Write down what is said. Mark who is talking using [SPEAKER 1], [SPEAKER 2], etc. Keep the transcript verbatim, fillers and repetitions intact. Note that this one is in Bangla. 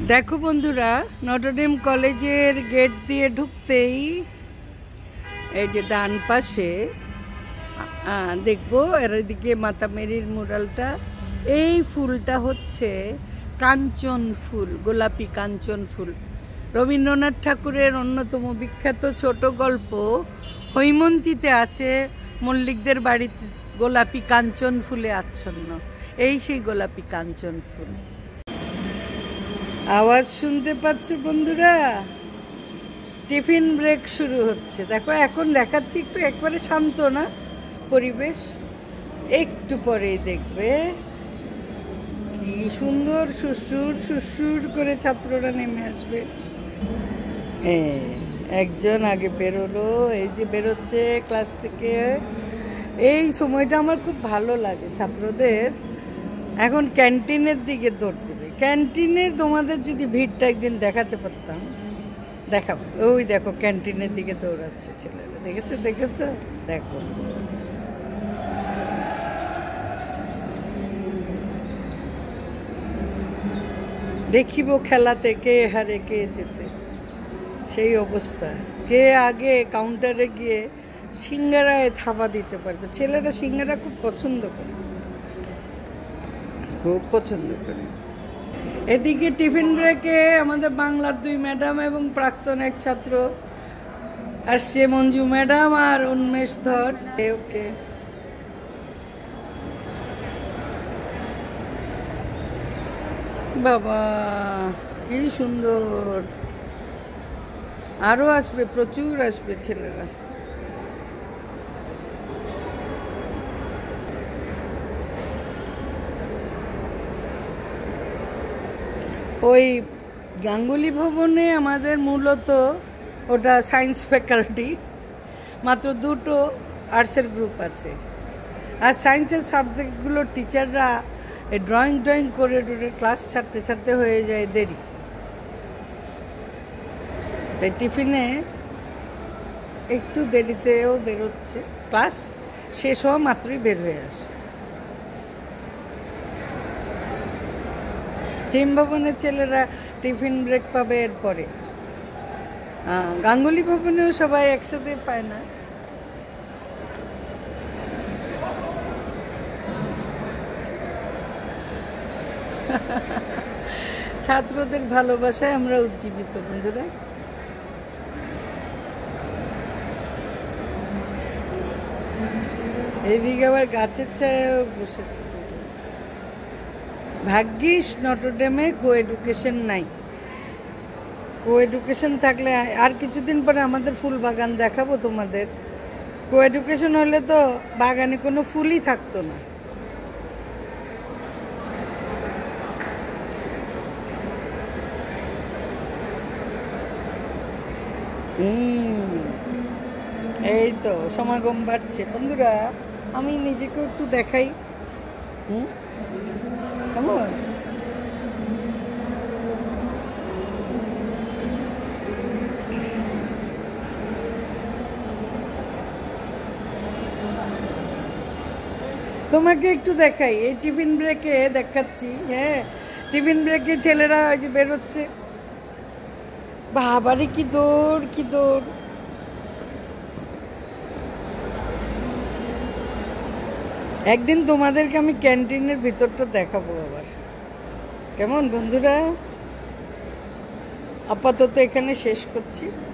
[SPEAKER 1] দেখো বন্ধুরা, নটরডেম কলেজের গেট দিয়ে ঢুকতেই এই যে ডান পাশে দেখবো এর দিকে মাতা মেরির মুরালটা। এই ফুলটা হচ্ছে কাঞ্চন ফুল, গোলাপি কাঞ্চন ফুল। রবীন্দ্রনাথ ঠাকুরের অন্যতম বিখ্যাত ছোট গল্প হৈমন্তীতে আছে মল্লিকদের বাড়িতে গোলাপি কাঞ্চন ফুলে আচ্ছন্ন। এই সেই গোলাপি কাঞ্চন ফুল। আওয়াজ শুনতে পাচ্ছ বন্ধুরা? টিফিন ব্রেক শুরু হচ্ছে। দেখো এখন দেখাচ্ছি, একটু একবারে শান্ত না পরিবেশ, একটু পরেই দেখবে কি সুন্দর সুসুর সুসুর করে ছাত্ররা নেমে আসবে। একজন আগে বেরোলো, এই যে বেরোচ্ছে ক্লাস থেকে। এই সময়টা আমার খুব ভালো লাগে ছাত্রদের। এখন ক্যান্টিনের দিকে দৌড় দেবে। ক্যান্টিনে তোমাদের যদি ভিড়টা একদিন দেখাতে পারতাম, দেখাবো। ওই দেখো ক্যান্টিনের দিকে দৌড়াচ্ছে ছেলেরা, দেখেছো দেখেছো? দেখো দেখিব খেলাতে কে হারে কে যেতে, সেই অবস্থা। কে আগে কাউন্টারে গিয়ে সিঙ্গারায় থাবা দিতে পারবে। ছেলেরা সিঙ্গারা খুব পছন্দ করে, খুব পছন্দ করে। এদিকে টিফিন ব্রেকে আমাদের বাংলার দুই ম্যাডাম এবং প্রাক্তন এক ছাত্র আসছে, মঞ্জু ম্যাডাম আর উন্মেষ ধর। ওকে বাবা কি সুন্দর, আরো আসবে, প্রচুর আসবে ছেলেরা। ওই গাঙ্গুলি ভবনে আমাদের মূলত ওটা সায়েন্স ফ্যাকাল্টি, মাত্র দুটো আর্টসের গ্রুপ আছে। আর সায়েন্সের সাবজেক্টগুলোর টিচাররা এই ড্রয়িং ড্রয়িং করে টোরে ক্লাস ছাড়তে ছাড়তে হয়ে যায় দেরি। তাই টিফিনে একটু দেরিতেও বেরোচ্ছে, ক্লাস শেষ হওয়া মাত্রই বের হয়ে আসে। টিম ভবনের ছেলেরা টিফিন ব্রেক পাবে এরপরে। গাঙ্গুলি ভবনেও সবাই একসাথে পায় না। ছাত্রদের ভালোবাসায় আমরা উজ্জীবিত বন্ধুরা। এইদিকে আবার গাছের ছায়াও বসেছে। ভাগ্যিস নটরডেমে কো এডুকেশন নাই। কো এডুকেশন থাকলে আর কিছুদিন পরে আমাদের ফুল বাগান দেখাবো তোমাদের। কো এডুকেশন হলে তো বাগানে কোনো ফুলই থাকতো না। হুম এই তো সমাগম বাড়ছে বন্ধুরা। আমি নিজেকেও একটু দেখাই। হুম কেমন? তোমাকে একটু দেখাই, এই টিফিন ব্রেকে দেখাচ্ছি। হ্যাঁ, টিফিন ব্রেকে ছেলেরা ওই যে বেরোচ্ছে। বাবারে কি দৌড়, কি দৌড়! একদিন তোমাদেরকে আমি ক্যান্টিনের ভিতরটা দেখাবো আবার। কেমন বন্ধুরা? আপাতত এখানে শেষ করছি।